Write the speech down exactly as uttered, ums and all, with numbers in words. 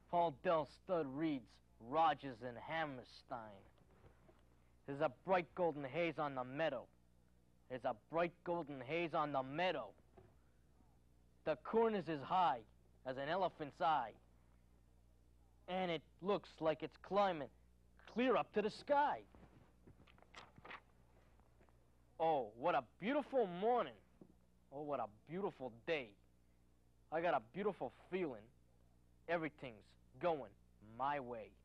Paul Del Stud reads Rogers and Hammerstein. There's a bright golden haze on the meadow. There's a bright golden haze on the meadow. The corn is as high as an elephant's eye, and it looks like it's climbing clear up to the sky. Oh, what a beautiful morning. Oh, what a beautiful day. I got a beautiful feeling. Everything's going my way.